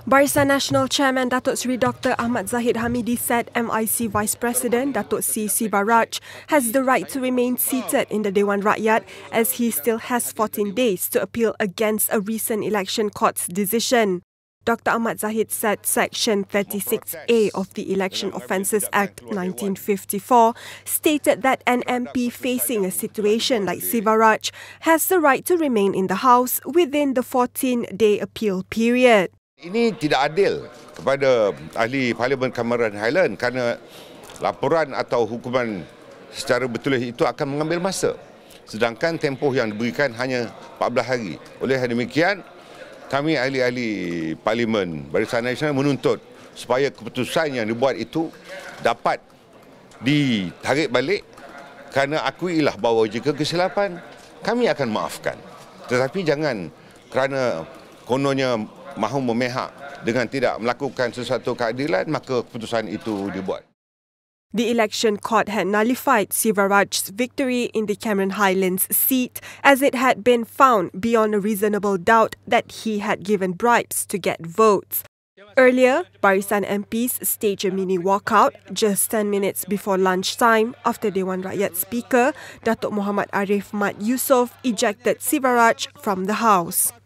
Barisan Nasional Chairman Datuk C Dr. Ahmad Zahid Hamidi said MIC Vice President Datuk C Sivarraajh has the right to remain seated in the Dewan Rakyat as he still has 14 days to appeal against a recent election court's decision. Dr. Ahmad Zahid said Section 36A of the Election Offences Act 1954 stated that an MP facing a situation like Sivarraajh has the right to remain in the House within the 14-day appeal period. Ini tidak adil kepada ahli Parlimen Cameron Highlands kerana laporan atau hukuman secara betulis itu akan mengambil masa. Sedangkan tempoh yang diberikan hanya 14 hari. Oleh demikian, kami ahli-ahli Parlimen Barisan Nasional menuntut supaya keputusan yang dibuat itu dapat ditarik balik kerana akuilah bahawa jika kesilapan, kami akan maafkan. Tetapi jangan kerana kononnya mahu memihak dengan tidak melakukan sesuatu keadilan, maka keputusan itu dibuat. The election court had nullified Sivarraajh's victory in the Cameron Highlands seat as it had been found beyond a reasonable doubt that he had given bribes to get votes. Earlier, Barisan MPs staged a mini-walkout just 10 minutes before lunchtime after Dewan Rakyat Speaker Datuk Muhammad Arif Mat Yusof ejected Sivarraajh from the House.